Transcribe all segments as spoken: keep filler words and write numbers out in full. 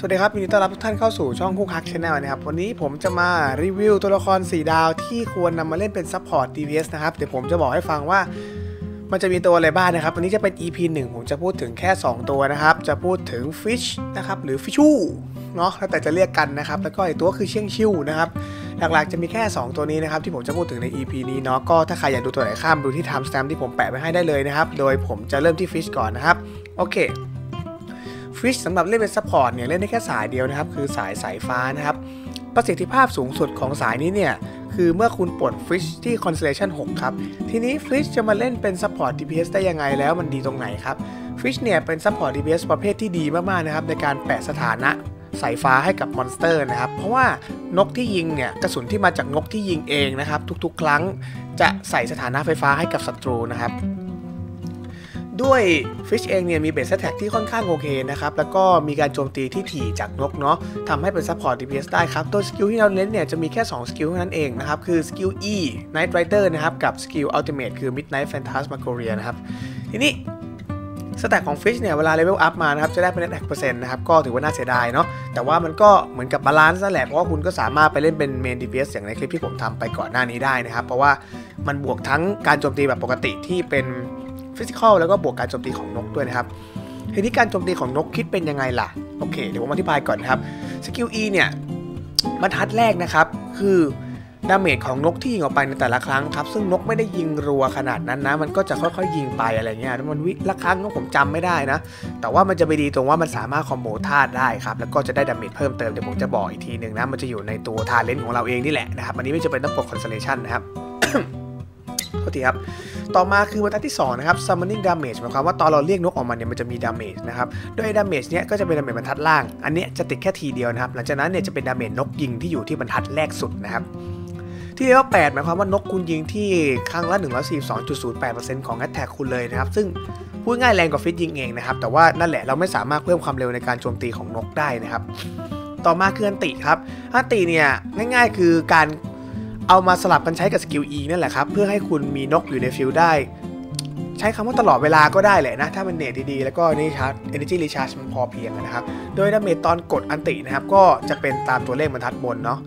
วัสดีครับยินดีต้อนรับทุกท่านเข้าสู่ช่องคุกคักชาแนลนะครับวันนี้ผมจะมารีวิวตัวละครสี่ดาวที่ควรนำมาเล่นเป็นซัพพอร์ต ดี พี เอส นะครับเดี๋ยวผมจะบอกให้ฟังว่ามันจะมีตัวอะไรบ้างนะครับวันนี้จะเป็น อี พี หนึ่งผมจะพูดถึงแค่สองตัวนะครับจะพูดถึง Fish นะครับหรือ Fishu เนาะแล้วแต่จะเรียกกันนะครับแล้วก็อีกตัวคือเชียงชิวนะครับหลักๆจะมีแค่สองตัวนี้นะครับที่ผมจะพูดถึงใน อี พี นี้เนาะก็ถ้าใครอยากดูตัวไหนข้ามดูที่ time stamp ที่ผมแปะไว้ให้ได้เลยนะครับโดยผมจะเริ่มที่ Fish ก่อนนะครับโอเคฟิชสำหรับเล่นเป็นซัพพอร์ตเนี่ยเล่นได้แค่สายเดียวนะครับคือสายสายฟ้านะครับประสิทธิภาพสูงสุดของสายนี้เนี่ยคือเมื่อคุณปลดฟิชที่ Constellation หกครับทีนี้ฟิชจะมาเล่นเป็นซัพพอร์ต ดี พี เอส ได้ยังไงแล้วมันดีตรงไหนครับฟิชเนี่ยเป็นซัพพอร์ต ดี พี เอส ประเภทที่ดีมากๆนะครับในการแปะสถานะสายฟ้าให้กับมอนสเตอร์นะครับเพราะว่านกที่ยิงเนี่ยกระสุนที่มาจากนกที่ยิงเองนะครับทุกๆครั้งจะใส่สถานะไฟฟ้าให้กับศัตรูนะครับด้วยฟิชเองเนี่ยมีเบสแท็กที่ค่อนข้างโอเคนะครับแล้วก็มีการโจมตีที่ถี่จากนกเนาะทำให้เป็นซัพพอร์ต ดี พี เอส ได้ครับตัวสกิลที่เราเน้นเนี่ยจะมีแค่สองสกิลเท่านั้นเองนะครับคือสกิล E Night Rider นะครับกับสกิล Ultimate คือ Midnight Phantasmagoria นะครับทีนี้สแต็กของฟิชเนี่ยเวลาเลเวลอัพมานะครับจะได้เป็นแท็กเปอร์เซ็นต์นะครับก็ถือว่าน่าเสียดายเนาะแต่ว่ามันก็เหมือนกับบาลานซ์นั่นแหละเพราะว่าคุณก็สามารถไปเล่นเป็นเมน ดี พี เอส อย่างในคลิปที่ผมทำไปก่อนหน้านี้ได้นะครับเพราะว่ามันบวกทั้งการโจมตีแบบปกติที่เป็นฟิสิกอลแล้วก็บวกการโจมตีของนกด้วยนะครับทีนี้การโจมตีของนกคิดเป็นยังไงล่ะโอเคเดี๋ยวผมอธิบายก่อนนะครับสกิล E เนี่ยบรรทัดแรกนะครับคือดาเมจของนกที่ยิงออกไปในแต่ละครั้งครับซึ่งนกไม่ได้ยิงรัวขนาดนั้นนะมันก็จะค่อยๆยิงไปอะไรเงี้ยมันวิละครั้งนกผมจำไม่ได้นะแต่ว่ามันจะไปดีตรงว่ามันสามารถคอมโบธาตุได้ครับแล้วก็จะได้ดาเมจเพิ่มเติมเดี๋ยวผมจะบอกอีกทีหนึ่งนะมันจะอยู่ในตัวทาเลนต์ของเราเองนี่แหละนะครับอันนี้ไม่จะเป็นต้องปลด Constellation นะครับ โทษทีครับต่อมาคือบรรทัดที่สองนะครับ summoning damage หมายความว่าตอนเราเรียกนกออกมาเนี่ยมันจะมี damage นะครับโดย damage เนี้ยก็จะเป็น damage บรรทัดล่างอันนี้จะติดแค่ทีเดียวนะครับหลังจากนั้นเนี่ยจะเป็น damage นกยิงที่อยู่ที่บรรทัดแรกสุดนะครับที่เลเวลแปดหมายความว่านกคุณยิงที่ครั้งละ หนึ่งร้อยสี่สิบสองจุดศูนย์แปดเปอร์เซ็นต์ ของ attack คุณเลยนะครับซึ่งพูดง่ายแรงกว่าฟิชยิงเองนะครับแต่ว่านั่นแหละเราไม่สามารถเพิ่มความเร็วในการโจมตีของนกได้นะครับต่อมาคืออันติครับอันติเนี่ยง่ายๆคือการเอามาสลับกันใช้กับสกิล E นั่นแหละครับเพื่อให้คุณมีนกอยู่ในฟิลด์ได้ใช้คำว่าตลอดเวลาก็ได้แหละนะถ้ามันเนตดีๆแล้วก็นี่ชาร์จ Energy Recharge มันพอเพียงนะครับโดยดาเมจตอนกดอันตินะครับก็จะเป็นตามตัวเลขบรรทัดบนเนาะ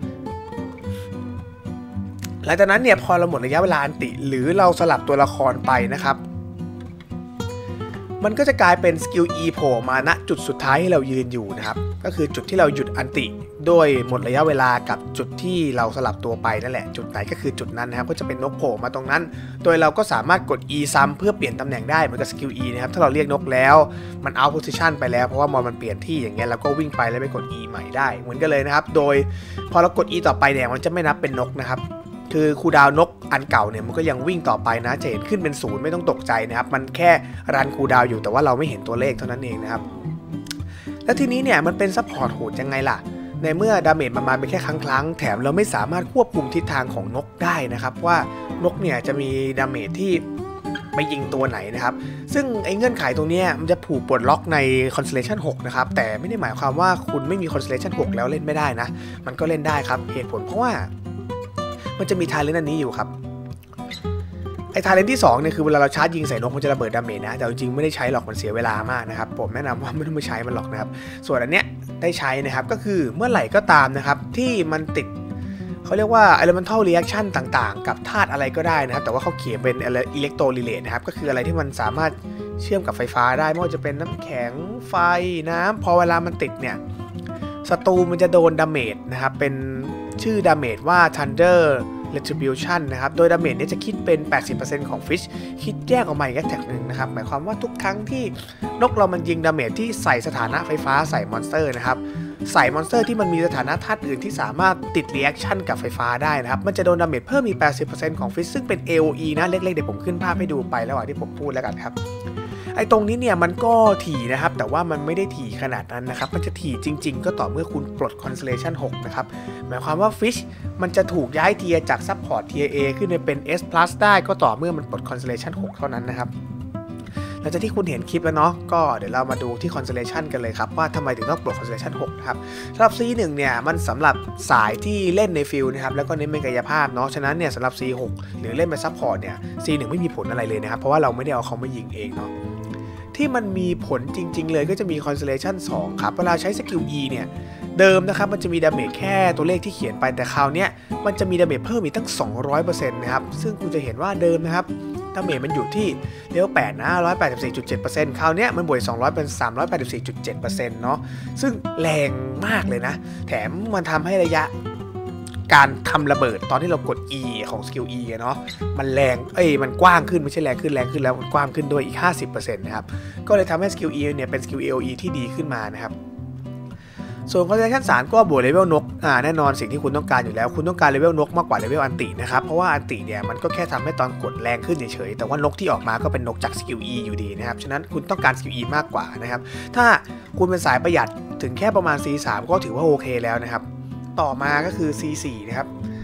หลังจากนั้นเนี่ยพอเราหมดระยะเวลาอันติหรือเราสลับตัวละครไปนะครับมันก็จะกลายเป็นสกิล E โผล่มาณจุดสุดท้ายที่เรายืนอยู่นะครับก็คือจุดที่เราหยุดอันติโดยหมดระยะเวลากับจุดที่เราสลับตัวไปนั่นแหละจุดไหนก็คือจุดนั้นนะครับก็จะเป็นนกโผล่มาตรงนั้นโดยเราก็สามารถกด E ซ้ำเพื่อเปลี่ยนตำแหน่งได้เหมือนกับสกิล E นะครับถ้าเราเรียกนกแล้วมัน out position ไปแล้วเพราะว่ามอนมันเปลี่ยนที่อย่างเงี้ยเราก็วิ่งไปแล้วไปกด E ใหม่ได้เหมือนกันเลยนะครับโดยพอเรากด E ต่อไปเนี่ยมันจะไม่นับเป็นนกนะครับคือคูลดาวน์นกอันเก่าเนี่ยมันก็ยังวิ่งต่อไปนะจะเห็นขึ้นเป็นศูนย์ไม่ต้องตกใจนะครับมันแค่รันคูลดาวน์อยู่แต่ว่าเราไม่เห็นตัวเลขเท่านั้นเองนะครับแล้วทีนี้เนี่ยมันเป็นซัพพอร์ตโหดยังไงล่ะในเมื่อดาเมจมันมาเป็นแค่ครั้งๆแถมเราไม่สามารถควบคุมทิศทางของนกได้นะครับว่านกเนี่ยจะมีดาเมจที่ไปยิงตัวไหนนะครับซึ่งไอ้เงื่อนไขตรงนี้มันจะผูกปลดล็อกใน Constellation หกนะครับแต่ไม่ได้หมายความว่าคุณไม่มี Constellation หกแล้วเล่นไม่ได้นะมันก็เล่นได้ครับเหตุผลเพราะว่ามันจะมีทาเลนต์อันนี้อยู่ครับไอ้ทาเลนต์ที่สองเนี่ยคือเวลาเราชาร์จยิงใส่นกมันจะระเบิดดาเมจนะแต่จริงๆไม่ได้ใช้หรอกมันเสียเวลามากนะครับผมแนะนำว่าไม่ต้องไปใช้มันหรอกนะครับส่วนอันเนี้ยได้ใช้นะครับก็คือเมื่อไหร่ก็ตามนะครับที่มันติดเขาเรียกว่า elemental reaction ต่างๆกับธาตุอะไรก็ได้นะครับแต่ว่าเขาเขียนเป็น electro relate นะครับก็คืออะไรที่มันสามารถเชื่อมกับไฟฟ้าได้ไม่ว่าจะเป็นน้ำแข็งไฟน้ำพอเวลามันติดเนี่ยศัตรูมันจะโดนดาเมจนะครับเป็นชื่อดาเมจว่า thunder retribution นะครับโดยดาเมจนี้จะคิดเป็น แปดสิบเปอร์เซ็นต์ ของฟิชคิดแยกออกมาอีกแท็กหนึ่งนะครับหมายความว่าทุกครั้งที่นกเรามันยิงดาเมจที่ใส่สถานะไฟฟ้าใส่มอนสเตอร์นะครับใส่มอนสเตอร์ที่มันมีสถานะธาตุอื่นที่สามารถติดรีแอคชั่นกับไฟฟ้าได้นะครับมันจะโดนดาเมจเพิ่มอีก แปดสิบเปอร์เซ็นต์ ของฟิชซึ่งเป็น เอ โอ อี นะเล็กๆเดี๋ยวผมขึ้นภาพให้ดูไประหว่างที่ผมพูดแล้วกันครับไอ้ตรงนี้เนี่ยมันก็ถี่นะครับแต่ว่ามันไม่ได้ถี่ขนาดนั้นนะครับมันจะถี่จริงๆก็ต่อเมื่อคุณปลด Constellation หกนะครับหมายความว่า Fish มันจะถูกย้ายเทียร์จาก Support เทียร์ A ขึ้นไปเป็น S plus ได้ก็ต่อเมื่อมันปลด Constellation หกเท่านั้นนะครับหลังจากที่คุณเห็นคลิปแล้วเนาะก็เดี๋ยวเรามาดูที่ Constellation กันเลยครับว่าทำไมถึงต้องปลด Constellation หกนะครับสำหรับ ซี หนึ่ง เนี่ยมันสำหรับสายที่เล่นในฟิลนะครับแล้วก็เน้นเป็นกายภาพเนาะฉะนั้นเนี่ยสำหรับ ซี หก หรือเล่นเป็น Support เนี่ย ซี หนึ่ง ไม่มีผลอะไรเลยนะครับเพราะว่าเราไม่ได้เอาเขามายิงเองเนาะทที่มันมีผลจริงๆเลยก็จะมี Constellation สองครับเวลาใช้สกิล E เนี่ยเดิมนะครับมันจะมีดาเมจแค่ตัวเลขที่เขียนไปแต่คราวนี้มันจะมีดาเมจเพิ่มอีกตั้ง สองร้อยเปอร์เซ็นต์ นะครับซึ่งคุณจะเห็นว่าเดิมนะครับดาเมจมันอยู่ที่เลเวลแปดนะ หนึ่งร้อยแปดสิบสี่จุดเจ็ดเปอร์เซ็นต์ คราวนี้มันบวกสองร้อยเป็น สามร้อยแปดสิบสี่จุดเจ็ดเปอร์เซ็นต์ เนาะซึ่งแรงมากเลยนะแถมมันทำให้ระยะการทำระเบิดตอนที่เรากด E ของสกิล E เนาะมันแรงเอ้ยมันกว้างขึ้นไม่ใช่แรงขึ้นแรงขึ้นแล้วมันกว้างขึ้นด้วยอีก ห้าสิบเปอร์เซ็นต์ นะครับก็เลยทำให้สกิล E เนี่ยเป็นสกิล เอ โอ อี ที่ดีขึ้นมานะครับส่วน Constellation สามก็บวกเลเวลนกอ่าแน่นอนสิ่งที่คุณต้องการอยู่แล้วคุณต้องการเลเวลนกมากกว่าเลเวลอันตินะครับเพราะว่าอันติเนี่ยมันก็แค่ทำให้ตอนกดแรงขึ้นเฉยๆแต่ว่านกที่ออกมาก็เป็นนกจากสกิล E อยู่ดีนะครับฉะนั้นคุณต้องการสกิล E มากกว่านะครับถ้าคุณเป็นสายประหยัดถึงแค่ประมาณ ซี สาม ก็ถือว่าโอเคแล้วนะครับต่อมาก็คือ ซี สี่ นะครับ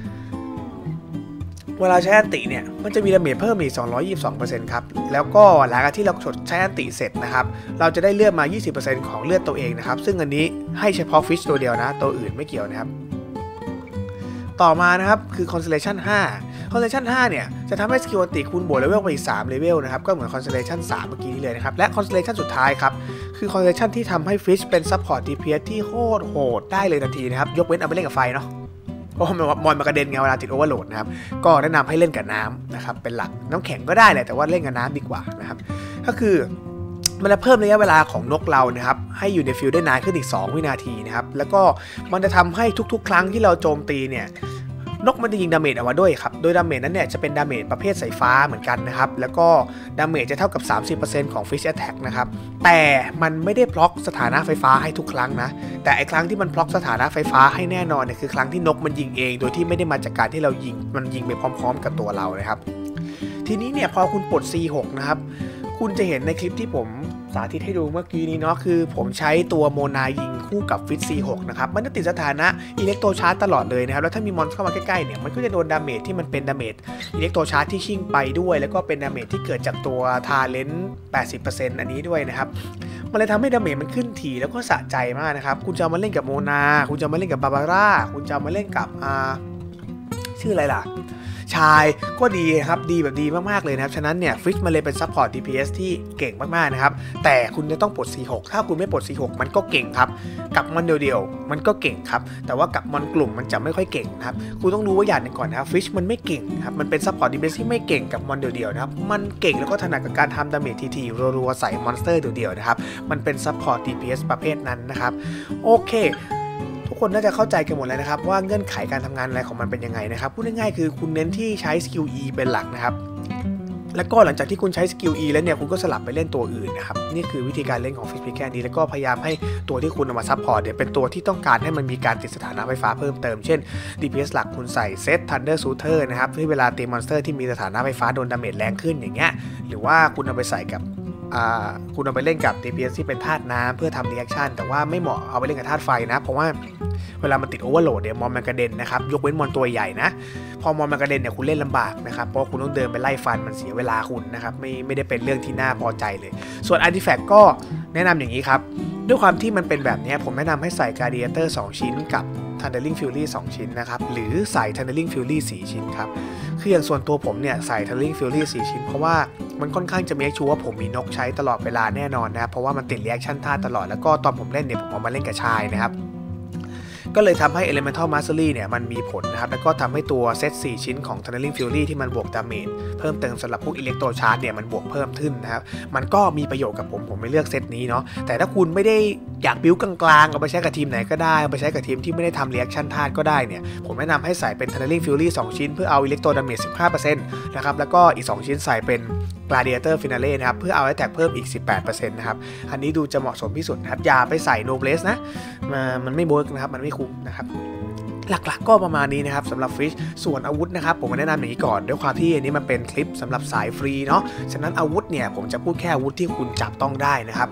เวลาใช้อันติเนี่ยมันจะมีดาเมจเพิ่มอีก สองร้อยยี่สิบสองเปอร์เซ็นต์ ครับแล้วก็หลังจากที่เรากดใช้อันติเสร็จนะครับเราจะได้เลือดมา ยี่สิบเปอร์เซ็นต์ ของเลือดตัวเองนะครับซึ่งอันนี้ให้เฉพาะฟิชตัวเดียวนะตัวอื่นไม่เกี่ยวนะครับต่อมานะครับคือ Constellation ห้า Constellation ห้าเนี่ยจะทำให้สกิลอันติคุณบวกเลเวลไปอีกสามเลเวลนะครับก็เหมือน Constellation สามเมื่อกี้นี้เลยนะครับและ Constellation สุดท้ายครับคือ Constellation ที่ทำให้ฟิชเป็น Support ดี พี เอส ที่โคตรโหดได้เลยทันทีนะครับยกเว้นเอาไปเล่นกับไฟเนาะเพราะมอนมากระเด็นไงเวลาติดโอเวอร์โหลดนะครับก็แนะนำให้เล่นกับน้ำนะครับเป็นหลักน้ำแข็งก็ได้แหละแต่ว่าเล่นกับน้ำดีกว่านะครับก็คือมันจะเพิ่มระยะเวลาของนกเรานะครับให้อยู่ในฟิลได้นานขึ้นอีกสองวินาทีนะครับแล้วก็มันจะทำให้ทุกๆครั้งที่เราโจมตีเนี่ยนกมันจะยิงดาเมจออกมาด้วยครับโดยดาเมจนั้นเนี่ยจะเป็นดาเมจประเภทสายฟ้าเหมือนกันนะครับแล้วก็ดาเมจจะเท่ากับ สามสิบเปอร์เซ็นต์ ของ Fish Attack นะครับแต่มันไม่ได้บล็อกสถานะไฟฟ้าให้ทุกครั้งนะแต่ไอ้ครั้งที่มันบล็อกสถานะไฟฟ้าให้แน่นอนเนี่ยคือครั้งที่นกมันยิงเองโดยที่ไม่ได้มาจากการที่เรายิงมันยิงไปพร้อมๆกับตัวเรานะครับทีนี้เนี่ยพอคุณปลด ซี หก นะครับคุณจะเห็นในคลิปที่ผมสาธิตให้ดูเมื่อกี้นี้เนาะคือผมใช้ตัวโมนายิงคู่กับฟิต ซี หก นะครับมันจะติดสถานะอิเล็กโทรชาร์จตลอดเลยนะครับแล้วถ้ามีมอนเข้ามาใกล้ๆเนี่ยมันก็จะโดนดาเมจที่มันเป็นดาเมจอิเล็กโทรชาร์จที่ชิ่งไปด้วยแล้วก็เป็นดาเมจที่เกิดจากตัวทาเลนต์ แปดสิบเปอร์เซ็นต์ อันนี้ด้วยนะครับมันเลยทำให้ดาเมจมันขึ้นถี่แล้วก็สะใจมากนะครับคุณจะมาเล่นกับโมนาคุณจะมาเล่นกับบาบาร่าคุณจะมาเล่นกับอ่าชื่ออะไรล่ะชายก็ดีครับดีแบบดีมากๆเลยนะครับฉะนั้นเนี่ยฟิชมันเลยเป็นซัพพอร์ต ดี พี เอส ที่เก่งมากๆนะครับแต่คุณจะต้องปลด ซี หก ถ้าคุณไม่ปลด ซี หก มันก็เก่งครับกับมอนเดียวๆมันก็เก่งครับแต่ว่ากับมอนกลุ่มมันจะไม่ค่อยเก่งนะครับคุณต้องรู้ว่าอย่างหนึ่งก่อนนะครับฟิชมันไม่เก่งครับมันเป็นซัพพอร์ต ดี พี เอส ที่ไม่เก่งกับมอนเดียวๆนะครับมันเก่งแล้วก็ถนัดกับการทำดาเมจทีๆรัวๆใส่มอนสเตอร์เดียวๆนะครับมันเป็นซัพพอร์ต ดี พี เอส ประเภทนั้นนะครับโอเคทุกคนน่าจะเข้าใจกันหมดแล้วนะครับว่าเงื่อนไขการทำงานอะไรของมันเป็นยังไงนะครับพูดง่ายๆคือคุณเน้นที่ใช้สกิล E เป็นหลักนะครับแล้วก็หลังจากที่คุณใช้สกิล E แล้วเนี่ยคุณก็สลับไปเล่นตัวอื่นนะครับนี่คือวิธีการเล่นของฟิชพิกแคนดีแล้วก็พยายามให้ตัวที่คุณเอามาซัพพอร์ตเนี่ยเป็นตัวที่ต้องการให้มันมีการติดสถานะไฟฟ้าเพิ่มเติมเช่น ดี พี เอส หลักคุณใส่เซต Thunder Shooter นะครับที่เวลาตีมอนสเตอร์ที่มีสถานะไฟฟ้าโดนดาเมจแรงขึ้นอย่างเงี้ยหรือว่าคุณเอาไปใส่กับคุณเอาไปเล่นกับ ดี พี เอส ที่เป็นธาตุน้ำเพื่อทำรีแอคชั่นแต่ว่าไม่เหมาะเอาไปเล่นกับธาตุไฟนะเพราะว่าเวลามันติดโอเวอร์โหลดเนี่ยมอนมันกระเด็นนะครับยกเว้นมอนตัวใหญ่นะพอมอนมันกระเด็นเนี่ยคุณเล่นลำบากนะครับเพราะคุณต้องเดินไปไล่ฟันมันเสียเวลาคุณนะครับไม่ไม่ได้เป็นเรื่องที่น่าพอใจเลยส่วน Artifact ก็แนะนำอย่างนี้ครับด้วยความที่มันเป็นแบบนี้ผมแนะนำให้ใส่ Gladiator สองชิ้นกับ Thundering Fury สองชิ้นนะครับหรือใส่ Thundering Fury สี่ชิ้นครับคืออย่างส่วนตัวผมเนี่ยใส่ Thundering Fury สี่ชิ้นเพราะว่ามันค่อนข้างจะเมคชัวร์ว่าผมมีนกใช้ตลอดเวลาแน่นอนนะครับเพราะว่ามันติดรีแอคชั่นท่าตลอดแล้วก็ตอนผมเล่นเนี่ยผมเอามาเล่นกับชายนะครับก็เลยทำให้ Elemental Mastery เนี่ยมันมีผลนะครับแล้วก็ทำให้ตัวเซตสี่ชิ้นของ Thundering Fury ที่มันบวกดาเมจเพิ่มเติมสำหรับพวก Electro Charge เนี่ยมันบวกเพิ่มขึ้นนะครับมันก็มีประโยชน์กับผมผมไม่เลือกเซตนี้เนาะแต่ถ้าคุณไม่ได้อยากบิ้วกลางๆเอาไปใช้กับทีมไหนก็ได้เอาไปใช้กับทีมที่ไม่ได้ทำ Reaction ธาตุก็ได้เนี่ยผมแนะนำให้ใส่เป็น Thundering Fury สองชิ้นเพื่อเอา Electro Damage สิบห้าเปอร์เซ็นต์ นะครับแล้วก็อีกสองชิ้นใส่เป็น Gladiator Finale นะครับเพื่อเอา Attack เพิ่มอีก สิบแปดเปอร์เซ็นต์ นะครับอันนี้ดูจะเหมาะสมที่สุดนะครับอย่าไปใส่ Noblesse นะมันไม่เวิร์กนะครับมันไม่คุ้มนะครับหลักๆก็ประมาณนี้นะครับสำหรับฟิชส่วนอาวุธนะครับผมมาแนะนำอย่างนี้ก่อนด้วยความที่อันนี้มันเป็นคลิปสำหรับสายฟรีเนาะฉะนั้นอาวุธเนี่ยผมจะพูดแค่อาวุธที่คุณจับต้องได้นะครับ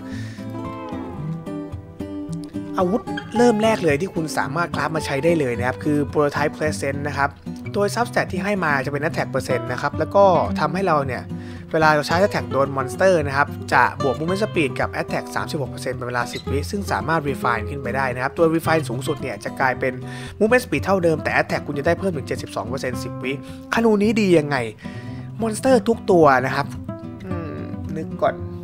อาวุธเริ่มแรกเลยที่คุณสามารถคราฟมาใช้ได้เลยนะครับคือ Prototype Present นะครับโดย Substat ที่ให้มาจะเป็น Attack เปอร์เซ็นต์นะครับแล้วก็ทำให้เราเนี่ยเวลาเราใช้ Attack โดนมอนสเตอร์นะครับจะบวก Movement Speed กับ Attack สามสิบหกเปอร์เซ็นต์ เป็นเวลาสิบวิซึ่งสามารถ Refine ขึ้นไปได้นะครับตัว Refine สูงสุดเนี่ยจะกลายเป็น Movement Speed เท่าเดิมแต่ Attack คุณจะได้เพิ่มถึง เจ็ดสิบสองเปอร์เซ็นต์ สิบวิคนูนี้ดียังไงมอนสเตอร์ทุกตัวนะครับนึกก่อน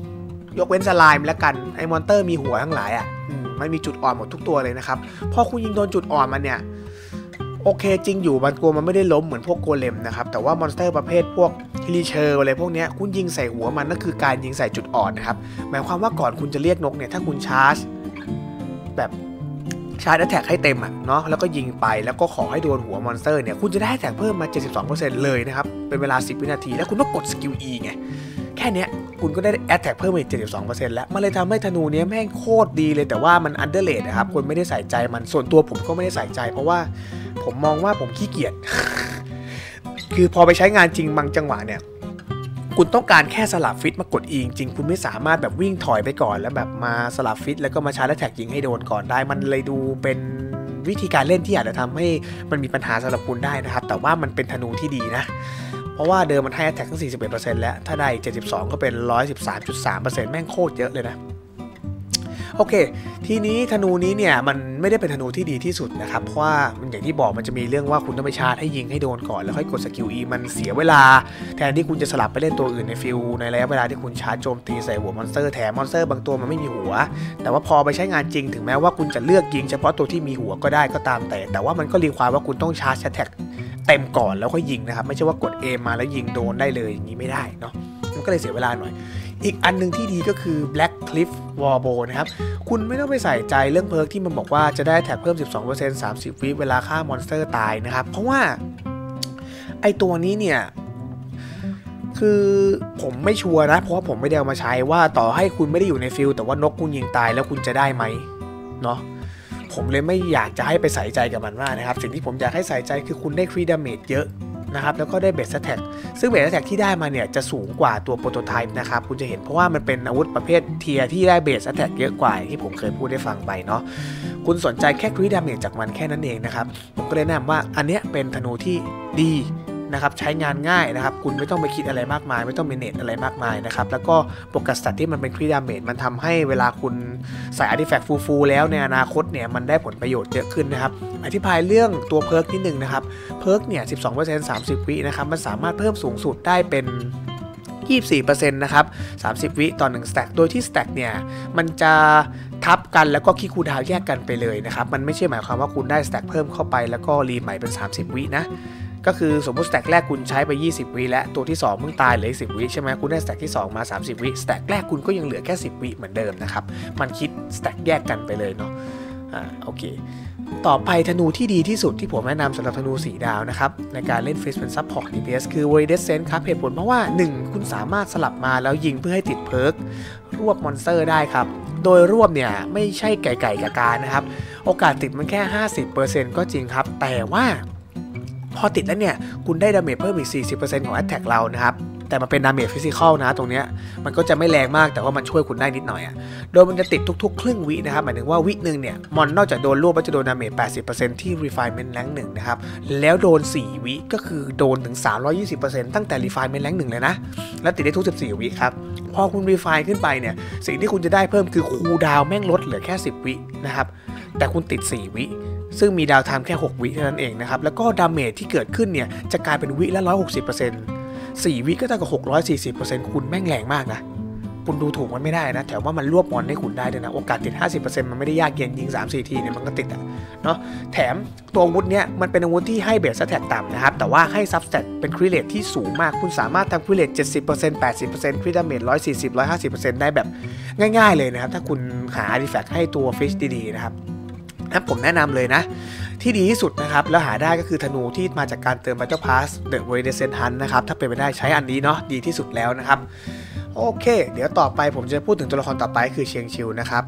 ยกเว้นสไลม์แล้วกันไอ้มอนเตอร์มีหัวทั้งหลายอ่ะมันมีจุดอ่อนหมดทุกตัวเลยนะครับพอคุณยิงโดนจุดอ่อนมันเนี่ยโอเคจริงอยู่บางตัวมันไม่ได้ล้มเหมือนพวกโกเลมนะครับแต่ว่ามอนสเตอร์ประเภทพวกฮิลิเชอร์อะไรพวกนี้คุณยิงใส่หัวมันนั่นคือการยิงใส่จุดอ่อนนะครับหมายความว่าก่อนคุณจะเรียกนกเนี่ยถ้าคุณชาร์จแบบชาร์จแอทแทกให้เต็มอ่ะเนาะแล้วก็ยิงไปแล้วก็ขอให้โดนหัวมอนสเตอร์เนี่ยคุณจะได้แท็กเพิ่มมา เจ็ดสิบสองเปอร์เซ็นต์ เลยนะครับเป็นเวลาสิบวินาทีแล้วคุณต้องกดสกิล E ไงแค่เนี้ยคุณก็ได้แอตแทกเพิ่มอีก เจ็ดสิบสองเปอร์เซ็นต์ แล้วมันเลยทำให้ธนูเนี้ยแม่งโคตรดีเลยแต่ว่ามันอันเดอร์เลทนะครับคนไม่ได้ใส่ใจมันส่วนตัวผมก็ไม่ได้ใส่ใจเพราะว่าผมมองว่าผมขี้เกียจ คือพอไปใช้งานจริงบางจังหวะเนี่ยคุณต้องการแค่สลับฟิตมากดอีจริงคุณไม่สามารถแบบวิ่งถอยไปก่อนแล้วแบบมาสลับฟิตแล้วก็มาชาร์จแอตแทกยิงให้โดนก่อนได้มันเลยดูเป็นวิธีการเล่นที่อาจจะทำให้มันมีปัญหาสำหรับคุณได้นะครับแต่ว่ามันเป็นธนูที่ดีนะเพราะว่าเดิมมันให้ attack ทั้ง สี่สิบเอ็ดเปอร์เซ็นต์ แล้วถ้าได้ เจ็ดสิบสอง ก็เป็น หนึ่งร้อยสิบสามจุดสามเปอร์เซ็นต์ แม่งโคตรเยอะเลยนะโอเคทีนี้ธนูนี้เนี่ยมันไม่ได้เป็นธนูที่ดีที่สุดนะครับเพราะว่ามันอย่างที่บอกมันจะมีเรื่องว่าคุณต้องไปชาร์จให้ยิงให้โดนก่อนแล้วค่อยกดสกิล E มันเสียเวลาแทนที่คุณจะสลับไปเล่นตัวอื่นในฟิลในระยะเวลาที่คุณชาร์จโจมตีใส่หัวมอนสเตอร์แถมมอนสเตอร์บางตัวมันไม่มีหัวแต่ว่าพอไปใช้งานจริงถึงแม้ว่าคุณจะเลือกยิงเฉพาะตัวที่มีหัวก็ได้ก็ตามแต่แต่ว่ามันก็รีควายว่าคุณต้องชาร์จแท็กเต็มก่อนแล้วค่อยยิงนะครับไม่ใช่ว่ากด A มาแล้วยิงโดนได้เลยอย่างนี้ไม่ได้เนาะมันก็เลยเสียเวลาหน่อยอีกอันนึงที่ดีก็คือ Black Cliff Warbow นะครับคุณไม่ต้องไปใส่ใจเรื่องเพิร์กที่มันบอกว่าจะได้แท็กเพิ่ม สิบสองเปอร์เซ็นต์ สามสิบ วิเวลาฆ่ามอนสเตอร์ตายนะครับเพราะว่าไอตัวนี้เนี่ยคือผมไม่ชัวร์นะเพราะว่าผมไม่ได้เอามาใช้ว่าต่อให้คุณไม่ได้อยู่ในฟิลแต่ว่านกคุณยิงตายแล้วคุณจะได้ไหมเนาะผมเลยไม่อยากจะให้ไปใส่ใจกับมันมากนะครับสิ่งที่ผมอยากให้ใส่ใจคือคุณได้ครีดาเมจเยอะนะครับแล้วก็ได้เบสแท็กซึ่งเบสแท็กที่ได้มาเนี่ยจะสูงกว่าตัวโปรโตไทป์นะครับคุณจะเห็นเพราะว่ามันเป็นอาวุธประเภทเทียร์ที่ได้เบสแท็กเยอะกว่าที่ผมเคยพูดได้ฟังไปเนาะคุณสนใจแค่ครีดาเมจจากมันแค่นั้นเองนะครับผมก็เลยแนะนำว่าอันเนี้ยเป็นธนูที่ดีนะครับใช้งานง่ายนะครับคุณไม่ต้องไปคิดอะไรมากมายไม่ต้องเมเนจอะไรมากมายนะครับแล้วก็โปรกัสสตัดที่มันเป็นครีดาเมจมันทำให้เวลาคุณใส่อาร์ติแฟกต์ฟูลๆแล้วในอนาคตเนี่ยมันได้ผลประโยชน์เยอะขึ้นนะครับอธิบายเรื่องตัวเพิร์กนิดนึงนะครับเพิร์กเนี่ย สิบสองเปอร์เซ็นต์ สามสิบ วินะครับมันสามารถเพิ่มสูงสุดได้เป็น ยี่สิบสี่เปอร์เซ็นต์ นะครับสามสิบวิต่อหนึ่งสแต็กโดยที่สแต็กเนี่ยมันจะทับกันแล้วก็คีย์คูลดาวน์แยกกันไปเลยนะครับมันไม่ใช่หมายความว่าคุณได้สแต็กเพิ่มเข้าไปแล้วก็รีใหม่เป็นสามสิบวินะก็คือสมมุติสแต็กแรกคุณใช้ไปยี่สิบวิแล้วตัวที่สองเพิ่งตายเหลือสิบวิใช่ไหมคุณได้สแต็กที่สองมาสามสิบวิสแต็กแรกคุณก็ยังเหลือแค่สิบวิเหมือนเดิมนะครับมันคิดสแต็กแยกกันไปเลยเนาะอ่าโอเคต่อไปธนูที่ดีที่สุดที่ผมแนะนำสำหรับธนูสี่ดาวนะครับในการเล่นฟิชเป็นซัพพอร์ต ดี พี เอส คือ Viridescent ครับเหตุผลเพราะว่าหนึ่งคุณสามารถสลับมาแล้วยิงเพื่อให้ติดเพิร์กรวบมอนสเตอร์ได้ครับโดยรวบเนี่ยไม่ใช่ไก่ไก่กากานะครับโอกาสติดมันแค่ ห้าสิบเปอร์เซ็นต์ ก็จริงครับแต่ว่าพอติดแล้วเนี่ยคุณได้ดาเมจเพิ่มอีก สี่สิบเปอร์เซ็นต์ ของ Attack เรานะครับแต่มันเป็นดาเมจฟิสิกอลนะตรงเนี้ยมันก็จะไม่แรงมากแต่ว่ามันช่วยคุณได้นิดหน่อยอ่ะโดยมันจะติดทุกๆครึ่งวินะครับหมายถึงว่าวินึงเนี่ยมอนนอกจากโดนรวบมันจะโดนดาเมจ แปดสิบเปอร์เซ็นต์ ที่ Refinement Rank หนึ่งนะครับแล้วโดนสี่วิก็คือโดนถึง สามร้อยยี่สิบเปอร์เซ็นต์ ตั้งแต่ Refinement Rank หนึ่งเลยนะแล้วติดได้ทุกสิบสี่วิครับพอคุณ Refine ขึ้นไปเนี่ยสิ่งที่คุณจะได้เพิ่มคือคูลดาวน์แม่งลดเหลือแค่สิบวินะครับแต่คุณติดสี่วิซึ่งมีดาวไทม์แค่หกวิเท่านั้นเองนะครับแล้วก็ดาเมจที่เกิดขึ้นเนี่ยจะกลายเป็นวิละ หนึ่งร้อยหกสิบเปอร์เซ็นต์ สี่วิก็เท่ากับหกร้อยสี่สิบเปอร์เซ็นต์ คุณแม่งแรงมากนะคุณดูถูกมันไม่ได้นะแถมว่ามันรวบมอนให้คุณได้ด้วยนะโอกาสติด ห้าสิบเปอร์เซ็นต์ มันไม่ได้ยากเย็นยิง สามสี่ ทีเนี่ยมันก็ติดอ่ะเนาะแถมตัวอาวุธเนี้ยมันเป็นอาวุธที่ให้เบสแท็กต่ำนะครับแต่ว่าให้ซับสแตทเป็นคริเรทที่สูงมากคุณสามารถทำคริเรท เจ็ดสิบเปอร์เซ็นต์ แปดสิบเปอร์เซ็นต์ คริดาเมจ หนึ่งร้อยสี่สิบ หนึ่งร้อยห้าสิบเปอร์เซ็นต์ ได้แบบง่ายๆเลยนะครับถ้าคุณหาอาร์ติแฟกต์ให้ตัวฟิชดีๆนะครับนะผมแนะนำเลยนะที่ดีที่สุดนะครับแล้วหาได้ก็คือธนูที่มาจากการเติม Battle Pass The Viridescent Hunt นะครับถ้าเป็นไปได้ใช้อันนี้เนาะดีที่สุดแล้วนะครับโอเคเดี๋ยวต่อไปผมจะพูดถึงตัวละครต่อไปคือเชียงชิวนะครับ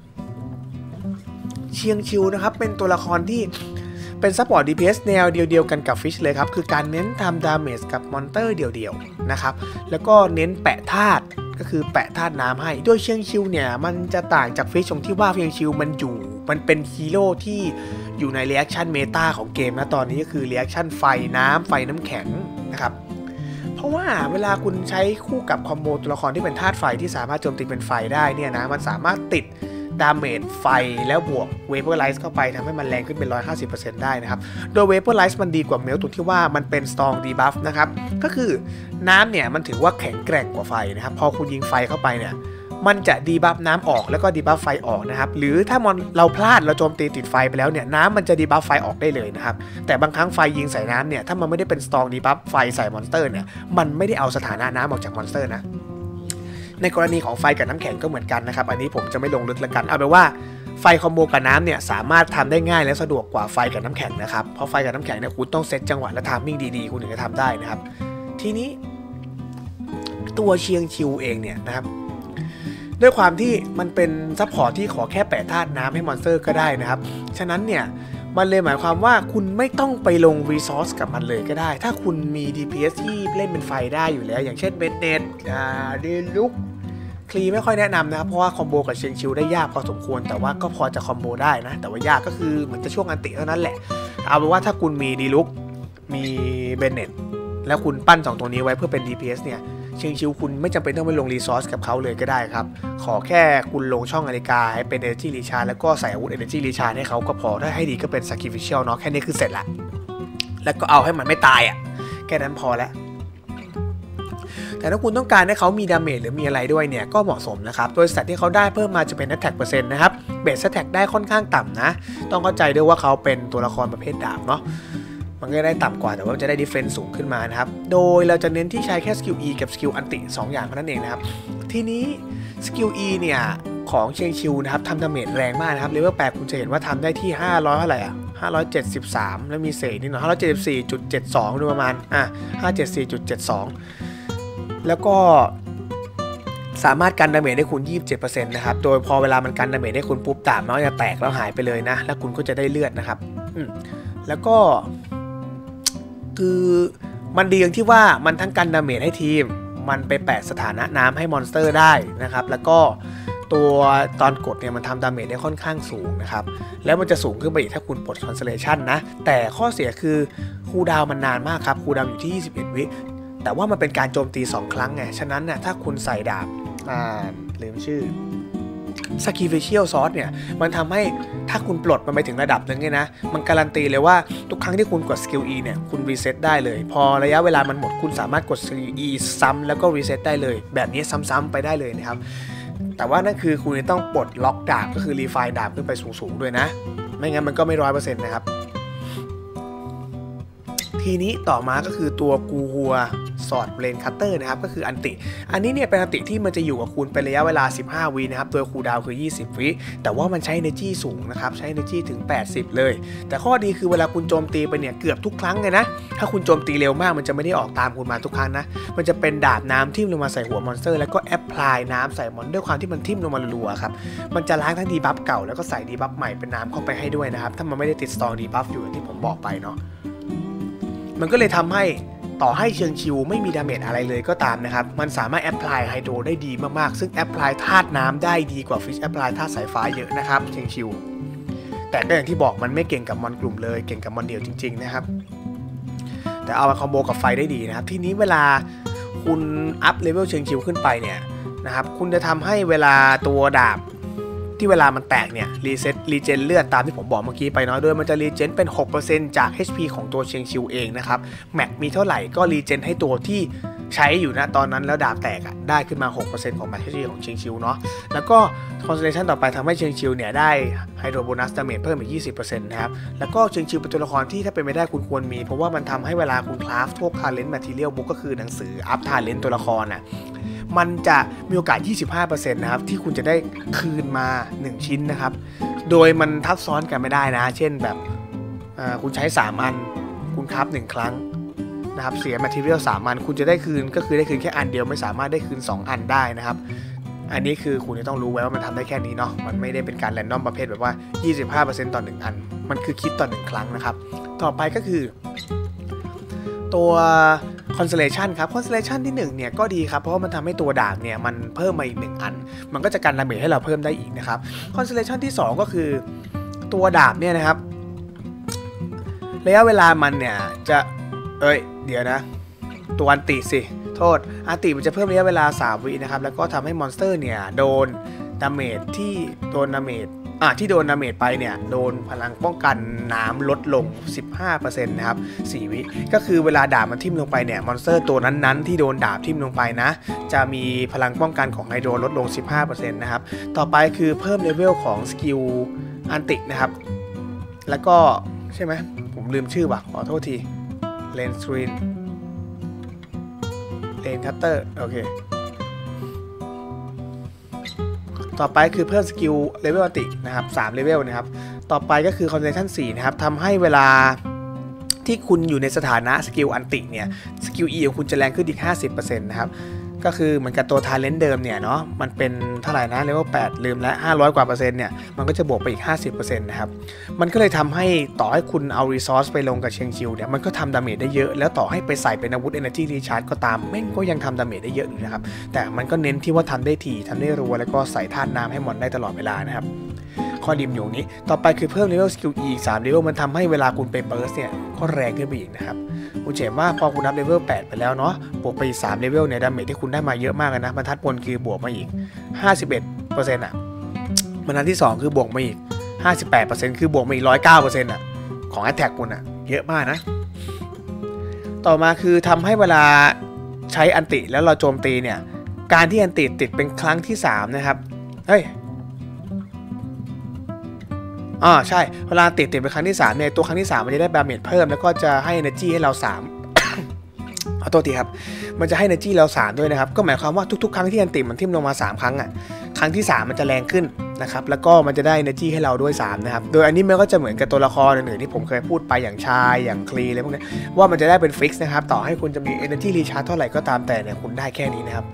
เชียงชิวนะครับเป็นตัวละครที่เป็นซัพพอร์ต ดี พี เอส แนวเดียวๆกันกับฟิชเลยครับคือการเน้นทำดาเมจกับมอนเตอร์เดี่ยวๆนะครับแล้วก็เน้นแปะธาตุก็คือแปะธาตุน้ำให้ด้วยเชียงชิวเนี่ยมันจะต่างจากฟิชตรงที่ว่าเชียงชิวมันอยู่มันเป็นฮีโร่ที่อยู่ใน reaction meta ของเกมนะตอนนี้ก็คือ reaction ไฟน้ำไฟน้ำแข็งนะครับเพราะว่าเวลาคุณใช้คู่กับคอมโบตัวละครที่เป็นธาตุไฟที่สามารถโจมตีเป็นไฟได้เนี่ยนะมันสามารถติดดาเมจไฟแล้วบวก Vaporize เข้าไปทำให้มันแรงขึ้นเป็น หนึ่งร้อยห้าสิบเปอร์เซ็นต์ ได้นะครับโดย Vaporize มันดีกว่าเมลตรงที่ว่ามันเป็น Strong Debuff นะครับก็คือน้ำเนี่ยมันถือว่าแข็งแกร่งกว่าไฟนะครับพอคุณยิงไฟเข้าไปเนี่ยมันจะดีบัฟน้ำออกแล้วก็ดีบัฟไฟออกนะครับหรือถ้ามอนเราพลาดเราโจมตีติดไฟไปแล้วเนี่ยน้ำมันจะดีบัฟไฟออกได้เลยนะครับแต่บางครั้งไฟยิงใส่น้ำเนี่ยถ้ามันไม่ได้เป็นสตองดีบัฟไฟใส่มอนสเตอร์เนี่ยมันไม่ได้เอาสถานะน้ำออกจากมอนสเตอร์นะในกรณีของไฟกับน้ำแข็งก็เหมือนกันนะครับอันนี้ผมจะไม่ลงลึกละกันเอาเป็นว่าไฟคอมโบกับน้ำเนี่ยสามารถทำได้ง่ายและสะดวกกว่าไฟกับน้ำแข็งนะครับเพราะไฟกับน้ำแข็งเนี่ยคุณต้องเซตจังหวะและทามมิ่งดีๆคุณถึงจะทำได้นะครับทีนี้ตัวเชียงชิวเองเนี่ยนะครับด้วยความที่มันเป็นซัพพอร์ตที่ขอแค่แปะธาตุน้ำให้มอนสเตอร์ก็ได้นะครับฉะนั้นเนี่ยมันเลยหมายความว่าคุณไม่ต้องไปลงรีซอสกับมันเลยก็ได้ถ้าคุณมี ดี พี เอส ที่เล่นเป็นไฟได้อยู่แล้วอย่างเช่นเบนเน็ตอ่าเดลุกคลีไม่ค่อยแนะนำนะครับเพราะว่าคอมโบกับเชียงชิวได้ยากพอสมควรแต่ว่าก็พอจะคอมโบได้นะแต่ว่ายากก็คือเหมือนจะช่วงอันติเท่านั้นแหละเอาเป็นว่าถ้าคุณมีดีลุกมีเบนเน็ตแล้วคุณปั้นสองตัวนี้ไว้เพื่อเป็น ดี พี เอส เนี่ยเชียงชิวคุณไม่จำเป็นต้องไปลงรีซอสกับเขาเลยก็ได้ครับขอแค่คุณลงช่องนาฬิกาให้เป็น Energy Recharge แล้วก็ใส่อาวุธ Energy Recharge ให้เขาก็พอถ้าให้ดีก็เป็น Sacrificial เนาะแค่นี้คือเสร็จละแล้วก็เอาให้มันไม่ตายอ่ะแค่นั้นพอแล้วแต่ถ้าคุณต้องการให้เขามีดาเมจหรือมีอะไรด้วยเนี่ยก็เหมาะสมนะครับโดยสเตตที่เขาได้เพิ่มมาจะเป็น Attack เปอร์เซ็นต์นะครับเบส Attack ได้ค่อนข้างต่ำนะต้องเข้าใจด้วยว่าเขาเป็นตัวละครประเภทดาบเนาะมันก็ได้ต่ำกว่าแต่ว่าจะได้ defense สูงขึ้นมานะครับโดยเราจะเน้นที่ใช้แค่สกิล E กับสกิลอันติสองอย่างเท่านั้นเองนะครับทีนี้สกิล E เนี่ยของเชียงชิวนะครับทำดาเมจแรงมากนะครับเลเวลแปดคุณจะเห็นว่าทำได้ที่ห้าร้อยเท่าไหร่อ่ะห้าร้อยเจ็ดสิบสามแล้วมีเศษนิดหน่อยห้าร้อยเจ็ดสิบสี่จุดเจ็ดสองโดยประมาณอ่ะห้าร้อยเจ็ดสิบสี่จุดเจ็ดสองแล้วก็สามารถกันดาเมจได้คุณ ยี่สิบเจ็ดเปอร์เซ็นต์ นะครับโดยพอเวลามันกันดาเมจได้คุณปุ๊บดาบมันจะแตกแล้วหายไปเลยนะแล้วคุณก็จะได้เลือดนะครับอืมแล้วก็คือมันดีอย่างที่ว่ามันทั้งกันดาเมจให้ทีมมันไปแปะสถานะน้ำให้มอนสเตอร์ได้นะครับแล้วก็ตัวตอนกดเนี่ยมันทำดาเมจได้ค่อนข้างสูงนะครับแล้วมันจะสูงขึ้นไปอีกถ้าคุณปลดคอนเซเลชันนะแต่ข้อเสียคือคูลดาวน์มันนานมากครับคูลดาวน์อยู่ที่ยี่สิบเอ็ดวิแต่ว่ามันเป็นการโจมตีสองครั้งไงฉะนั้นเนี่ยถ้าคุณใส่ดาบอ่าลืมชื่อ Sacrificial Sword เนี่ยมันทำให้ถ้าคุณปลดมันไปถึงระดับนึงเนี่ยนะมันการันตีเลยว่าทุกครั้งที่คุณกดสกิล E เนี่ยคุณรีเซ็ตได้เลยพอระยะเวลามันหมดคุณสามารถกดสกิล E ซ้ำแล้วก็รีเซ็ตได้เลยแบบนี้ซ้ำๆไปได้เลยนะครับแต่ว่านั่นคือคุณต้องปลดล็อกดาบก็คือรีไฟน์ดาบขึ้นไปสูงๆด้วยนะไม่งั้นมันก็ไม่ ร้อยเปอร์เซ็นต์ นะครับทีนี้ต่อมาก็คือตัวกูฮัวสอดเบรนคัตเตอร์นะครับก็คืออันติอันนี้เนี่ยเป็นอันติที่มันจะอยู่กับคุณเป็นระยะเวลาสิบห้าวินะครับโดยคูลดาวน์คือยี่สิบวิแต่ว่ามันใช้ energy สูงนะครับใช้ energy ถึงแปดสิบเลยแต่ข้อดีคือเวลาคุณโจมตีไปเนี่ยเกือบทุกครั้งเลยนะถ้าคุณโจมตีเร็วมากมันจะไม่ได้ออกตามคุณมาทุกครั้งนะมันจะเป็นดาบน้ำทิ่มลงมาใส่หัวมอนสเตอร์แล้วก็แอพพลายน้ำใส่มอนด้วยความที่มันทิ่มลงมารัวๆครับมันจะล้างทั้งดีบัฟเก่าแล้วก็ใส่ดีบัฟใหม่เป็นน้ำเข้าไปให้ด้วยนะครับถ้ามันไม่ได้ติดสตองดีบัฟอยู่อย่างที่ผมบอกไปเนาะมันก็เลยทำให้ต่อให้เชิงชิวไม่มีดาเมจอะไรเลยก็ตามนะครับมันสามารถแอพพลายไฮโดรได้ดีมากๆซึ่งแอพพลายธาตุน้ำได้ดีกว่าฟิชแอพพลายธาตุสายฟ้าเยอะนะครับเชิงชิวแต่ก็อย่างที่บอกมันไม่เก่งกับมอนกลุ่มเลยเก่งกับมอนเดียวจริงๆนะครับแต่เอามาคอมโบกับไฟได้ดีนะครับทีนี้เวลาคุณอัพเลเวลเชิงชิวขึ้นไปเนี่ยนะครับคุณจะทำให้เวลาตัวดาบที่เวลามันแตกเนี่ยรีเซ็ตรีเจนเลือดตามที่ผมบอกเมื่อกี้ไปเนาะโดยมันจะรีเจนเป็น หกเปอร์เซ็นต์ จาก เอช พี ของตัวเชียงชิวเองนะครับแม็กมีเท่าไหร่ก็รีเจนให้ตัวที่ใช้อยู่นะตอนนั้นแล้วดาบแตกอ่ะได้ขึ้นมา หกเปอร์เซ็นต์ ของแม็ก เอช พี ของเชียงชิวเนาะแล้วก็คอนเซนเทรชันต่อไปทำให้เชียงชิวเนี่ยได้ไฮโดรโบนัสดาเมจเพิ่มอีก ยี่สิบเปอร์เซ็นต์ นะครับแล้วก็เชียงชิวเป็นตัวละครที่ถ้าเป็นไม่ได้คุณควรมีเพราะว่ามันทำให้เวลาคุณคราฟพวกทาเลนต์แมททีเรียลบุ๊กก็คือหนังสืออัพทาเลนต์ตัวละครอ่ะมันจะมีโอกาส ยี่สิบห้าเปอร์เซ็นต์ นะครับที่คุณจะได้คืนมาหนึ่งชิ้นนะครับโดยมันทับซ้อนกันไม่ได้นะเช่นแบบคุณใช้สามอันคุณคราฟหนึ่งครั้งนะครับเสีย material สามอันคุณจะได้คืนก็คือได้คืนแค่อันเดียวไม่สามารถได้คืนสองอันได้นะครับอันนี้คือคุณจะต้องรู้ไว้ว่ามันทำได้แค่นี้เนาะมันไม่ได้เป็นการแรนดอมประเภทแบบว่า ยี่สิบห้าเปอร์เซ็นต์ ต่อหนึ่งอันมันคือคิดต่อหนึ่งครั้งนะครับต่อไปก็คือตัวConstellation ครับ Constellation ที่หนึ่งเนี่ยก็ดีครับเพราะว่ามันทำให้ตัวดาบเนี่ยมันเพิ่มมาอีกหนึ่งอันมันก็จะกันดาเมจให้เราเพิ่มได้อีกนะครับ Constellation ที่สองก็คือตัวดาบเนี่ยนะครับระยะเวลามันเนี่ยจะเอ้ยเดี๋ยวนะตัวอันติสิโทษอันติมันจะเพิ่มระยะเวลาสามวินะครับแล้วก็ทำให้มอนสเตอร์เนี่ยโดนดาเมจที่โดนดาเมจอ่ะที่โดนดาเมจไปเนี่ยโดนพลังป้องกันน้ำลดลง สิบห้าเปอร์เซ็นต์ นะครับสี่วิก็คือเวลาดาบมันทิ่มลงไปเนี่ยมอนสเตอร์ตัวนั้นๆที่โดนดาบทิ่มลงไปนะจะมีพลังป้องกันของไฮโดรลดลง สิบห้าเปอร์เซ็นต์ นะครับต่อไปคือเพิ่มเลเวลของสกิลอันตินะครับแล้วก็ใช่ไหมผมลืมชื่อว่ะขอโทษทีเลนสตรีนเลนคัตเตอร์โอเคต่อไปคือเพิ่มสกิลเลเวลอันตินะครับสามเลเวลนะครับต่อไปก็คือ Concentration สี่นะครับทำให้เวลาที่คุณอยู่ในสถานะสกิลอันติเนี่ยสกิล E ของคุณจะแรงขึ้นอีก ห้าสิบเปอร์เซ็นต์ นะครับก็คือเหมือนกับตัว Talent เดิมเนี่ยเนาะมันเป็นเท่าไหร่นะเลเวลแปดลืมแล้วห้าร้อยกว่าเปอร์เซ็นต์เนี่ยมันก็จะบวกไปอีก ห้าสิบเปอร์เซ็นต์ นะครับมันก็เลยทำให้ต่อให้คุณเอา Resource ไปลงกับเชียงชิวเนี่ยมันก็ทำดาเมจได้เยอะแล้วต่อให้ไปใส่เป็นอาวุธ Energy Recharge ก็ตามแม่งก็ยังทำดาเมจได้เยอะอยู่นะครับแต่มันก็เน้นที่ว่าทำได้ถี่ทำได้รัวแล้วก็ใส่ธาตุน้ำให้มอนได้ตลอดเวลานะครับข้อดีอยู่นี้ต่อไปคือเพิ่มเลเวลสกิล E อีกสามเลเวลมันทำให้เวลาคุณไปเบิร์สเนี่ยก็แรงขึ้นไปอีกนะครับคุณเห็นว่าพอคุณนับเลเวลแปดไปแล้วเนาะบวกไปอีกสามเลเวลเนี่ยดาเมจที่คุณได้มาเยอะมากนะบรรทัดบนคือบวกมาอีก ห้าสิบเอ็ดเปอร์เซ็นต์ อ่ะบรรทัดที่สองคือบวกมาอีก ห้าสิบแปดเปอร์เซ็นต์ คือบวกมาอีก หนึ่งร้อยเก้าเปอร์เซ็นต์ อ่ะของ Attack คุณอ่ะเยอะมากนะต่อมาคือทำให้เวลาใช้อันติแล้วเราโจมตีเนี่ยการที่อันติติดเป็นครั้งที่สามนะครับเฮ้ยอ่าใช่เวลาติดติดเป็นครั้งที่สามเนี่ยตัวครั้งที่สามมันจะได้ดาเมจเพิ่มแล้วก็จะให้ energy ให้เราสาม เอาตัวทีครับมันจะให้ energy เราสามด้วยนะครับก็หมายความว่าทุกๆครั้งที่อันติมันทิ่มลงมาสามครั้งอ่ะครั้งที่สามมันจะแรงขึ้นนะครับแล้วก็มันจะได้ energy ให้เราด้วยสามนะครับโดยอันนี้มันก็จะเหมือนกับตัวละครอื่นๆที่ผมเคยพูดไปอย่างชายอย่างคลีอะไรพวกนี้ว่ามันจะได้เป็นฟิกซ์นะครับต่อให้คุณจะมี energy recharge เท่าไหร่ก็ตามแต่เนี่ยคุณได้แค่นี้นะครับ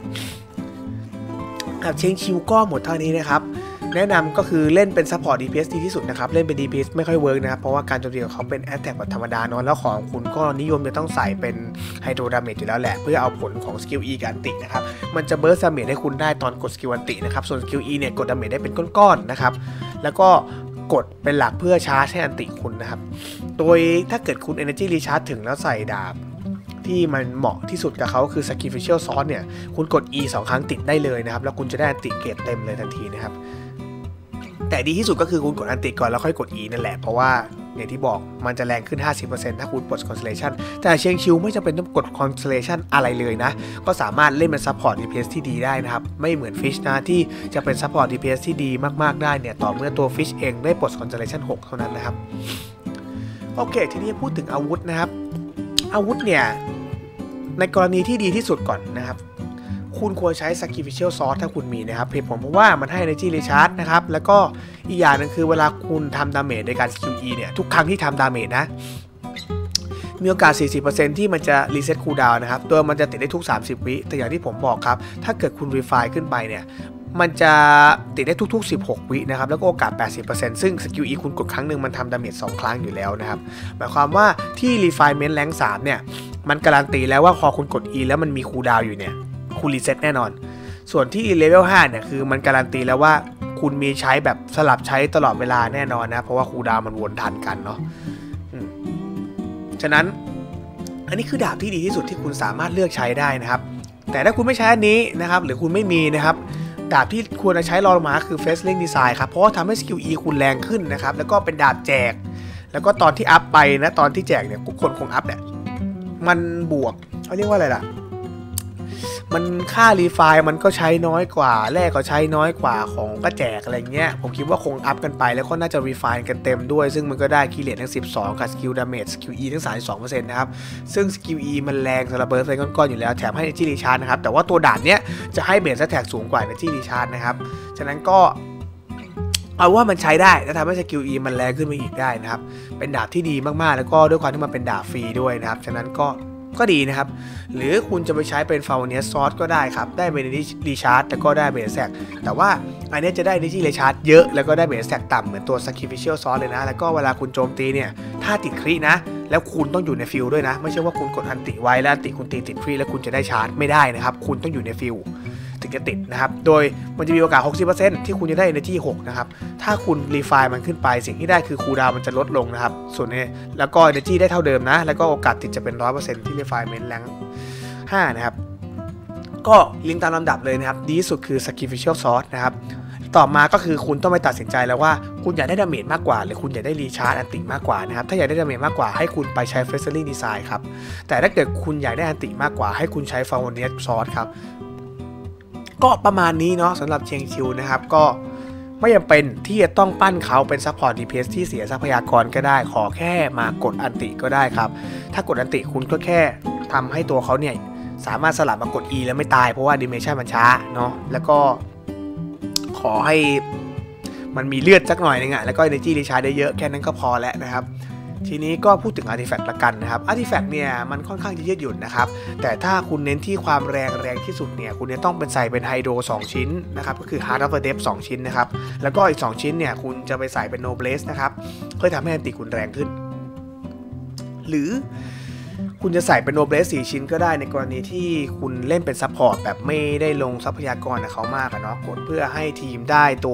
เชงชิวก็หมดเท่านี้นะครับแนะนำก็คือเล่นเป็นซัพพอร์ต ดี พี เอส ดีที่สุดนะครับเล่นเป็น ดี พี เอส ไม่ค่อยเวิร์กนะครับเพราะว่าการโจมตีของเขาเป็น Attack แบบธรรมดาเนาะแล้วของคุณก็นิยมจะต้องใส่เป็นไฮโดรดาเมจอยู่แล้วแหละเพื่อเอาผลของสกิล E กับอันตินะครับมันจะเบิร์สดาเมจให้คุณได้ตอนกดสกิลอันตินะครับส่วนสกิล E เนี่ยกดดาเมจได้เป็นก้อนๆนะครับแล้วก็กดเป็นหลักเพื่อชาร์จให้อันติคุณนะครับโดยถ้าเกิดคุณ Energy Recharge ถึงแล้วใส่ดาบที่มันเหมาะที่สุดกับเขาคือ Sacrificial Sword เนี่ยคุณกด E สองครั้งติดได้เลยนะครับแล้วคุณจะได้อันติเกรดเต็มเลยทันทีนะครับแต่ดีที่สุดก็คือคุณกดอันติก่อนแล้วค่อยกด E นั่นแหละเพราะว่าอย่างที่บอกมันจะแรงขึ้น ห้าสิบเปอร์เซ็นต์ ถ้าคุณกด Constellation แต่เชียงชิวไม่จำเป็นต้องกด Constellation อะไรเลยนะก็สามารถเล่นเป็น Support ดี พี เอส ที่ดีได้นะครับไม่เหมือน Fish นะที่จะเป็น Support ดี พี เอส ที่ดีมากๆได้เนี่ยต่อเมื่อตัว Fish เองได้ปลด Constellation หกเท่านั้นนะครับโอเคทีนี้พูดถึงอาวุธนะครับอาวุธเนี่ยในกรณีที่ดีที่สุดก่อนนะครับคุณควรใช้ Sacrificial Sword ถ้าคุณมีนะครับเหตุผลเพราะว่ามันให้ Energy Recharge นะครับแล้วก็อีกอย่างนึงคือเวลาคุณทำดาเมจในการ สกิล E เนี่ยทุกครั้งที่ทำดาเมจนะมีโอกาส สี่สิบเปอร์เซ็นต์ ที่มันจะรีเซ็ตคูลดาวน์นะครับตัวมันจะติดได้ทุกสามสิบวิแต่อย่างที่ผมบอกครับถ้าเกิดคุณ Refine ขึ้นไปเนี่ยมันจะติดได้ทุกๆสิบหกวินะครับแล้วก็โอกาส แปดสิบเปอร์เซ็นต์ ซึ่งสกิล E คุณกดครั้งหนึ่งมันทำดาเมจสองครั้งอยู่แล้วนะครับหมายความว่าที่ Refinement Rank สามเนี่ยมันการันตีแล้วว่าพอคุณกด E แล้วมันมีคูลดาวน์อยู่เนี่ยคุณรีเซ็ตแน่นอนส่วนที่เลเวลห้าเนี่ยคือมันการันตีแล้วว่าคุณมีใช้แบบสลับใช้ตลอดเวลาแน่นอนนะเพราะว่าคูลดาวน์มันวนทันกันเนาะฉะนั้นอันนี้คือดาบที่ดีที่สุดที่คุณสามารถเลือกใช้ได้นะครับแต่ถ้าคุณไม่ใช้อันนี้นะครับหรือคุณไม่มีนะครับดาบที่ควรจะใช้รองลงมาคือ Failing Design ครับเพราะว่าทำให้สกิล E คุณแรงขึ้นนะครับแล้วก็เป็นดาบแจกแล้วก็ตอนที่อัพไปนะตอนที่แจกเนี่ยทุกคนคงอัพเนี่ยมันบวกเขาเรียกว่าอะไรล่ะมันค่ารีไฟล์มันก็ใช้น้อยกว่าแรกก็ใช้น้อยกว่าของก็แจกอะไรเงี้ยผมคิดว่าคงอัพกันไปแล้วก็น่าจะรีไฟล์กันเต็มด้วยซึ่งมันก็ได้คีย์เรททั้งสิบสองกับสกิลดาเมจสกิล E ทั้ง สามสิบสองเปอร์เซ็นต์ นะครับซึ่งสกิล E มันแรงสำหรับเบิร์สไปก้อนๆอยู่แล้วแถมให้ Energy Recharge นะครับแต่ว่าตัวดาบเนี้ยจะให้เบสแท็กสูงกว่า Energy Recharge นะครับฉะนั้นก็เอาว่ามันใช้ได้และทำให้สกิล E มันแรงขึ้นไปอีกได้นะครับเป็นดาบที่ดีมากๆแล้วก็ด้วยความที่มันเป็นดาบฟรีด้วยนะครับฉะนั้นก็ก็ดีนะครับหรือคุณจะไปใช้เป็น Faunia Sword ก็ได้ครับได้ Energy Recharge แต่ก็ได้ Base Attack แต่ว่าอันนี้จะได้ Energy Recharge เยอะแล้วก็ได้ Base Attack ต่ำเหมือนตัว Sacrificial Sword เลยนะแล้วก็เวลาคุณโจมตีเนี่ยถ้าติดครินะแล้วคุณต้องอยู่ในฟิลด้วยนะไม่ใช่ว่าคุณกดอันติไว้แล้วอันติคุณตีติดคริแล้วคุณจะได้ชาร์จไม่ได้นะครับคุณต้องอยู่ในฟิลถึงจะติดนะครับโดยมันจะมีโอกาส หกสิบเปอร์เซ็นต์ ที่คุณจะได้ Energy หกนะครับถ้าคุณรีไฟล์มันขึ้นไปสิ่งที่ได้คือคูลดาวน์มันจะลดลงนะครับส่วนนี้แล้วก็ Energy ได้เท่าเดิมนะแล้วก็โอกาสติดจะเป็น หนึ่งร้อยเปอร์เซ็นต์ ที่ Refinement Rank ห้านะครับก็ลิงก์ตามลำดับเลยนะครับดีที่สุดคือ Sacrificial Sword นะครับต่อมาก็คือคุณต้องไปตัดสินใจแล้วว่าคุณอยากได้ดาเมจมากกว่าหรือคุณอยากได้รีชาร์จอันติมากกว่านะครับถ้าอยากได้ดาเมจมากกว่าให้คุณไปใช้ Fairy Design ครับแต่ถ้าเกิดคุณอยากได้อันติมากกว่าให้คุณใช้ Fauonius Sword ครับก็ประมาณนี้เนาะสำหรับเชียงชิวนะครับก็ไม่จำเป็นที่จะต้องปั้นเขาเป็นซัพพอร์ต ดี พี เอส ที่เสียทรัพยากรก็ได้ขอแค่มากดอันติก็ได้ครับถ้ากดอันติคุณก็แค่ทำให้ตัวเขาเนี่ยสามารถสลับมากด E แล้วไม่ตายเพราะว่าดิเมชั่นมันช้าเนาะแล้วก็ขอให้มันมีเลือดสักหน่อยนึงอะแล้วก็ Energy Recharge ได้เยอะแค่นั้นก็พอแล้วนะครับทีนี้ก็พูดถึง Artifact ละกันนะครับ Artifact เนี่ยมันค่อนข้างจะยืดหยุ่นนะครับแต่ถ้าคุณเน้นที่ความแรงแรงที่สุดเนี่ยคุณจะต้องเป็นใส่เป็นไฮโดรสองชิ้นนะครับก็คือ Heart of the Depth สองชิ้นนะครับแล้วก็อีกสองชิ้นเนี่ยคุณจะไปใส่เป็น Noblesse นะครับเพื่อทำให้อันติคุณแรงขึ้นหรือคุณจะใส่เป็น Noblesse สี่ชิ้นก็ได้ในกรณีที่คุณเล่นเป็นซัพพอร์ตแบบไม่ได้ลงทรัพยากรกับเขามากเนาะกดเพื่อให้ทีมได้ตัว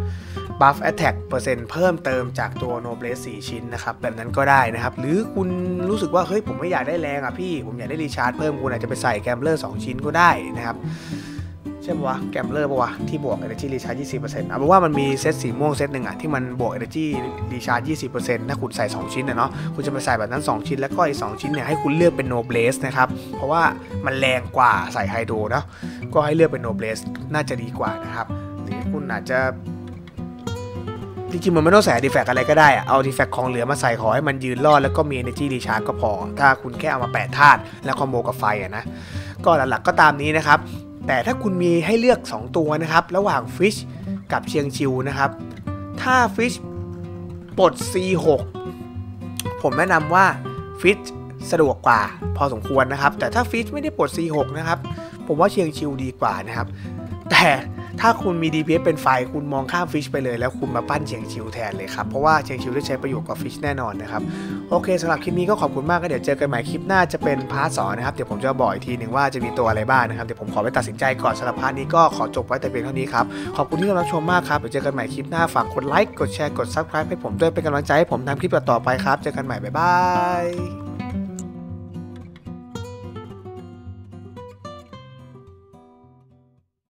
buff attack เปอร์เซ็นต์เพิ่มเติมจากตัว Noblesse สี่ชิ้นนะครับแบบนั้นก็ได้นะครับหรือคุณรู้สึกว่าเฮ้ยผมไม่อยากได้แรงอ่ะพี่ผมอยากได้รีชาร์จเพิ่มคุณอาจจะไปใส่แกมเลอร์สองชิ้นก็ได้นะครับใช่ปะวะแกมเลอร์ปะวะที่บวก Energy Recharge ยี่สิบเปอร์เซ็นต์ เอาเป็นว่ามันมีเซตสีม่วงเซตหนึ่งอ่ะที่มันบวก Energy Recharge ยี่สิบเปอร์เซ็นต์ ถ้าคุณใส่สองชิ้นนะเนาะคุณจะไปใส่แบบนั้นสองชิ้นแล้วก็อีกสองชิ้นเนี่ยให้คุณเลือกเป็น Noblesse นะครับเพราะว่ามันแรงกว่าใส่ไฮโดรเนาะก็ให้เลือกเป็น Noblesse น่าจะดีกว่านะครับหรือคุณอาจจะจริงๆมันไม่ต้องใส่ Artifact อะไรก็ได้อะเอา Artifact ของเหลือมาใส่ขอให้มันยืนรอดแล้วก็มี Energy Recharge ก็พอถ้าคุณแค่เอามาแปะธาตุแล้วคอมโบกับไฟอะนะก็หลักๆก็ตามนี้นะครับแต่ถ้าคุณมีให้เลือกสองตัวนะครับระหว่าง Fish กับเชียงชิวนะครับถ้า Fish ปลด ซี หก ผมแนะนำว่า Fish สะดวกกว่าพอสมควรนะครับแต่ถ้า Fish ไม่ได้ปลด ซี หก นะครับผมว่าเชียงชิวดีกว่านะครับแต่ถ้าคุณมี ดี พี เอส เป็นไฟคุณมองข้ามฟิชไปเลยแล้วคุณมาปั้นเชียงชิวแทนเลยครับเพราะว่าเชียงชิวได้ใช้ประโยชน์กับฟิชแน่นอนนะครับโอเคสำหรับคลิปนี้ก็ขอบคุณมากก็เดี๋ยวเจอกันใหม่คลิปหน้าจะเป็นพาร์ทสองนะครับเดี๋ยวผมจะบอกอีกทีหนึ่งว่าจะมีตัวอะไรบ้างนะครับเดี๋ยวผมขอไปตัดสินใจก่อนสำหรับพาร์ทนี้ก็ขอจบไว้แต่เพียงเท่านี้ครับขอบคุณที่รับชมมากครับเดี๋ยวเจอกันใหม่คลิปหน้าฝากกดไลค์กดแชร์กด ซับสไครบ์ ให้ผมด้วยเป็นกำลังใจให้ผมทำคลิปต่อไปครับเจอกันใหม่บ๊ายบาย